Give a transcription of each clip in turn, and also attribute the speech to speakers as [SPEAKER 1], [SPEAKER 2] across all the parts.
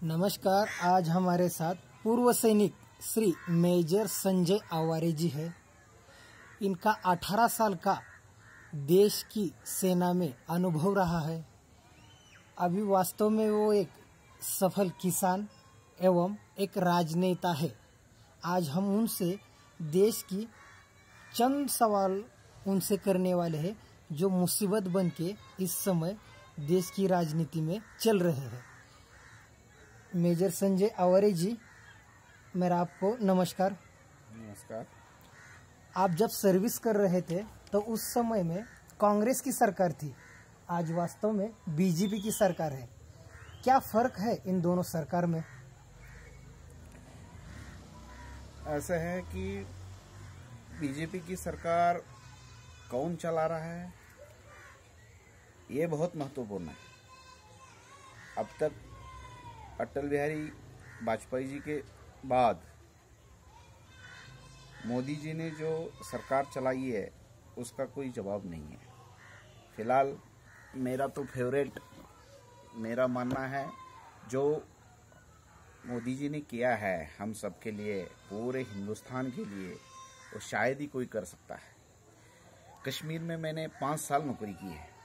[SPEAKER 1] नमस्कार। आज हमारे साथ पूर्व सैनिक श्री मेजर संजय आवारे जी है। इनका 18 साल का देश की सेना में अनुभव रहा है। अभी वास्तव में वो एक सफल किसान एवं एक राजनेता है। आज हम उनसे देश की चंद सवाल उनसे करने वाले हैं जो मुसीबत बन के इस समय देश की राजनीति में चल रहे हैं। मेजर संजय आवारे जी, मेरा आपको नमस्कार।
[SPEAKER 2] नमस्कार।
[SPEAKER 1] आप जब सर्विस कर रहे थे तो उस समय में कांग्रेस की सरकार थी, आज वास्तव में बीजेपी की सरकार है। क्या फर्क है इन दोनों सरकार में?
[SPEAKER 2] ऐसा है कि बीजेपी की सरकार कौन चला रहा है ये बहुत महत्वपूर्ण है। अब तक अटल बिहारी वाजपेयी जी के बाद मोदी जी ने जो सरकार चलाई है उसका कोई जवाब नहीं है। फिलहाल मेरा तो फेवरेट, मेरा मानना है जो मोदी जी ने किया है हम सब के लिए, पूरे हिंदुस्तान के लिए, वो शायद ही कोई कर सकता है। कश्मीर में मैंने 5 साल नौकरी की है।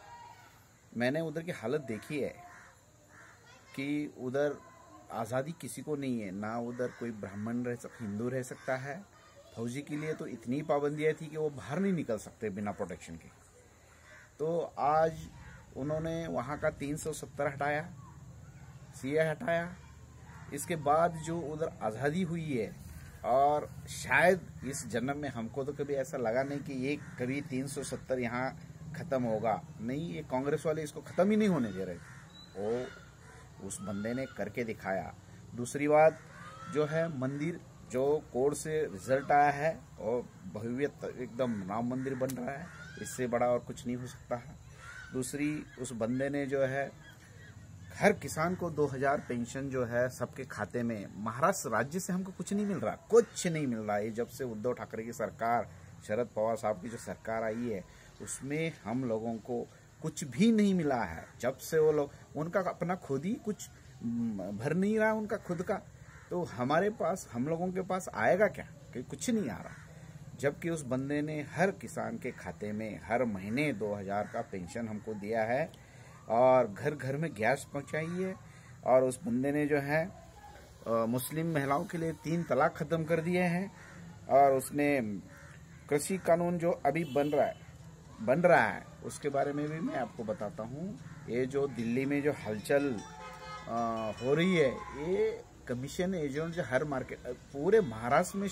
[SPEAKER 2] मैंने उधर की हालत देखी है कि उधर आज़ादी किसी को नहीं है, ना उधर कोई ब्राह्मण हिंदू रह सकता है। फौजी के लिए तो इतनी पाबंदियां थी कि वो बाहर नहीं निकल सकते बिना प्रोटेक्शन के। तो आज उन्होंने वहाँ का 370 हटाया, सीए हटाया। इसके बाद जो उधर आज़ादी हुई है, और शायद इस जन्म में हमको तो कभी ऐसा लगा नहीं कि ये कभी 370 यहाँ खत्म होगा। नहीं, ये कांग्रेस वाले इसको खत्म ही नहीं होने दे रहे थे। वो उस बंदे ने करके दिखाया। दूसरी बात जो है, मंदिर जो कोर्ट से रिजल्ट आया है और भव्य एकदम राम मंदिर बन रहा है, इससे बड़ा और कुछ नहीं हो सकता है। दूसरी, उस बंदे ने जो है हर किसान को 2000 पेंशन जो है सबके खाते में। महाराष्ट्र राज्य से हमको कुछ नहीं मिल रहा, कुछ नहीं मिल रहा। ये जब से उद्धव ठाकरे की सरकार, शरद पवार साहब की जो सरकार आई है, उसमें हम लोगों को कुछ भी नहीं मिला है। जब से वो लोग, उनका अपना खुद ही कुछ भर नहीं रहा उनका खुद का, तो हमारे पास, हम लोगों के पास आएगा क्या? कि कुछ नहीं आ रहा। जबकि उस बंदे ने हर किसान के खाते में हर महीने 2000 का पेंशन हमको दिया है और घर घर में गैस पहुंचाई है। और उस बंदे ने जो है मुस्लिम महिलाओं के लिए 3 तलाक खत्म कर दिए हैं। और उसने कृषि कानून जो अभी बन रहा है उसके बारे में भी मैं आपको बताता हूँ। ये जो दिल्ली में जो हलचल हो रही है, ये कमीशन एजेंट जो हर मार्केट, पूरे महाराष्ट्र में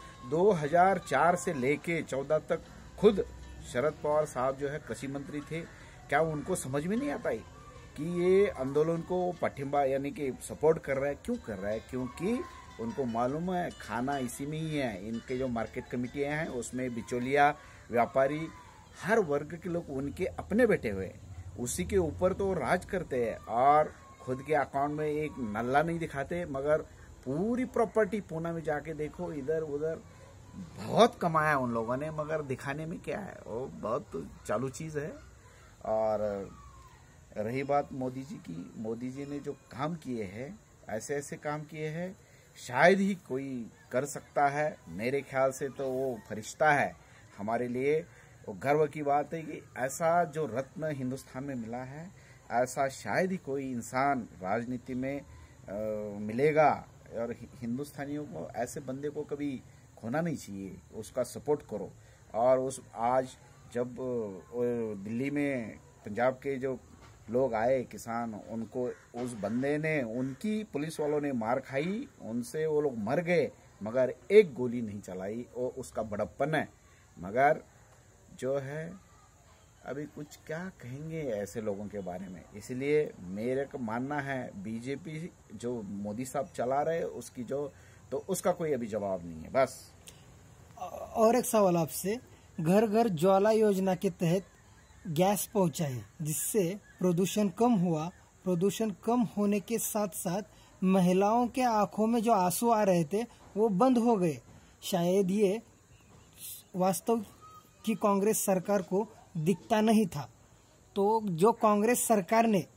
[SPEAKER 2] 2004 से लेके 14 तक खुद शरद पवार साहब जो है कृषि मंत्री थे। क्या उनको समझ में नहीं आता है कि ये आंदोलन को पठिंबा यानी कि सपोर्ट कर रहा है? क्यों कर रहा है? क्योंकि उनको मालूम है खाना इसी में ही है। इनके जो मार्केट कमेटियां हैं उसमें बिचौलिया, व्यापारी, हर वर्ग के लोग उनके अपने बैठे हुए, उसी के ऊपर तो राज करते हैं। और खुद के अकाउंट में एक नल्ला नहीं दिखाते, मगर पूरी प्रॉपर्टी पूना में जाके देखो, इधर उधर बहुत कमाया उन लोगों ने, मगर दिखाने में क्या है, वो बहुत चालू चीज है। और रही बात मोदी जी की, मोदी जी ने जो काम किए हैं, ऐसे ऐसे काम किए हैं, शायद ही कोई कर सकता है। मेरे ख्याल से तो वो फरिश्ता है हमारे लिए। वो गर्व की बात है कि ऐसा जो रत्न हिंदुस्तान में मिला है, ऐसा शायद ही कोई इंसान राजनीति में मिलेगा। और हिंदुस्तानियों को, ऐसे बंदे को कभी खोना नहीं चाहिए, उसका सपोर्ट करो। और उस आज जब दिल्ली में पंजाब के जो लोग आए किसान, उनको उस बंदे ने, उनकी पुलिस वालों ने मार खाई, उनसे वो लोग मर गए, मगर एक गोली नहीं चलाई। वो उसका बड़प्पन है। मगर जो है अभी कुछ क्या कहेंगे ऐसे लोगों के बारे में। इसलिए मेरे को मानना है बीजेपी जो मोदी साहब चला रहे उसकी जो, तो उसका कोई अभी जवाब नहीं है। बस
[SPEAKER 1] और एक सवाल आपसे, घर घर ज्वाला योजना के तहत गैस पहुंचाए, जिससे प्रदूषण कम हुआ। प्रदूषण कम होने के साथ साथ महिलाओं के आंखों में जो आंसू आ रहे थे वो बंद हो गए। शायद ये वास्तव की कांग्रेस सरकार को दिखता नहीं था। तो जो कांग्रेस सरकार ने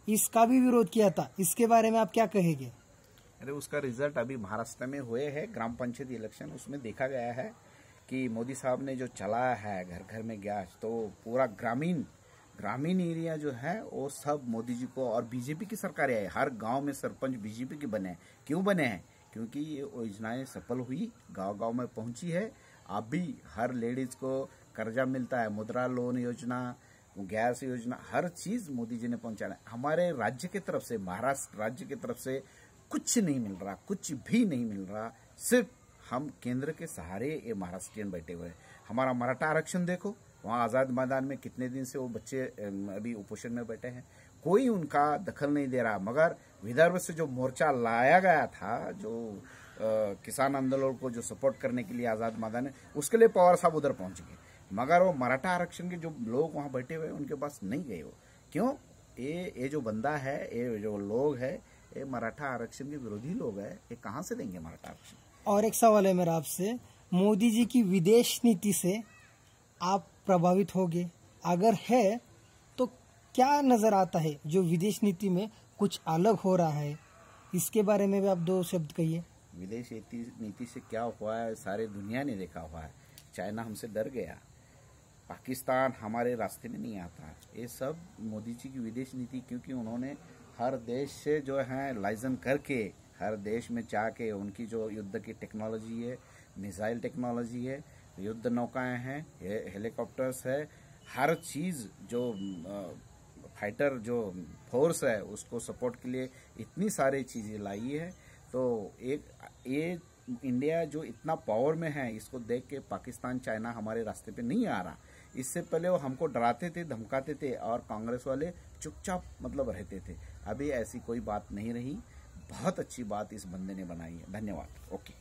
[SPEAKER 1] इसका भी विरोध किया था, इसके बारे में आप क्या कहेंगे?
[SPEAKER 2] अरे उसका रिजल्ट अभी महाराष्ट्र में हुए हैं ग्राम पंचायत इलेक्शन, उसमें देखा गया है कि मोदी साहब ने जो चलाया है घर घर में गैस, तो पूरा ग्रामीण एरिया जो है वो सब मोदी जी को, और बीजेपी की सरकार है, हर गांव में सरपंच बीजेपी के बने हैं। क्यों बने हैं? क्योंकि ये योजनाएं सफल हुई, गांव गांव में पहुंची है। अभी हर लेडीज को कर्जा मिलता है, मुद्रा लोन योजना, गैस योजना, हर चीज मोदी जी ने पहुंचाया। हमारे राज्य की तरफ से, महाराष्ट्र राज्य की तरफ से कुछ नहीं मिल रहा, कुछ भी नहीं मिल रहा। सिर्फ हम केंद्र के सहारे ये महाराष्ट्रियन बैठे हुए हैं। हमारा मराठा आरक्षण देखो, वहाँ आजाद मैदान में कितने दिन से वो बच्चे अभी उपोषण में बैठे हैं, कोई उनका दखल नहीं दे रहा। मगर विदर्भ से जो मोर्चा लाया गया था, जो किसान आंदोलन को जो सपोर्ट करने के लिए आजाद मैदान है, उसके लिए पवार साहब उधर पहुंच गए, मगर वो मराठा आरक्षण के जो लोग वहां बैठे हुए उनके पास नहीं गए वो। क्यों? ये जो बंदा है, ये जो लोग है, ये मराठा आरक्षण के विरोधी लोग है, ये कहां से देंगे मराठा आरक्षण?
[SPEAKER 1] और एक सवाल है मेरा आपसे, मोदी जी की विदेश नीति से आप प्रभावित होगे? अगर है तो क्या नजर आता है जो विदेश नीति में कुछ अलग हो रहा है, इसके बारे में भी आप 2 शब्द कहिए।
[SPEAKER 2] विदेश नीति से क्या हुआ है सारी दुनिया ने देखा हुआ है। चाइना हमसे डर गया, पाकिस्तान हमारे रास्ते में नहीं आता। ये सब मोदी जी की विदेश नीति, क्योंकि उन्होंने हर देश से जो है लाइजन करके, हर देश में जाके उनकी जो युद्ध की टेक्नोलॉजी है, मिसाइल टेक्नोलॉजी है, युद्ध नौकाएं हैं, हेलीकॉप्टर्स है, हर चीज जो फाइटर जो फोर्स है उसको सपोर्ट के लिए इतनी सारी चीजें लाई है। तो ये इंडिया जो इतना पावर में है, इसको देख के पाकिस्तान चाइना हमारे रास्ते पे नहीं आ रहा। इससे पहले वो हमको डराते थे, धमकाते थे, और कांग्रेस वाले चुपचाप मतलब रहते थे। अभी ऐसी कोई बात नहीं रही। बहुत अच्छी बात इस बंदे ने बनाई है। धन्यवाद। ओके।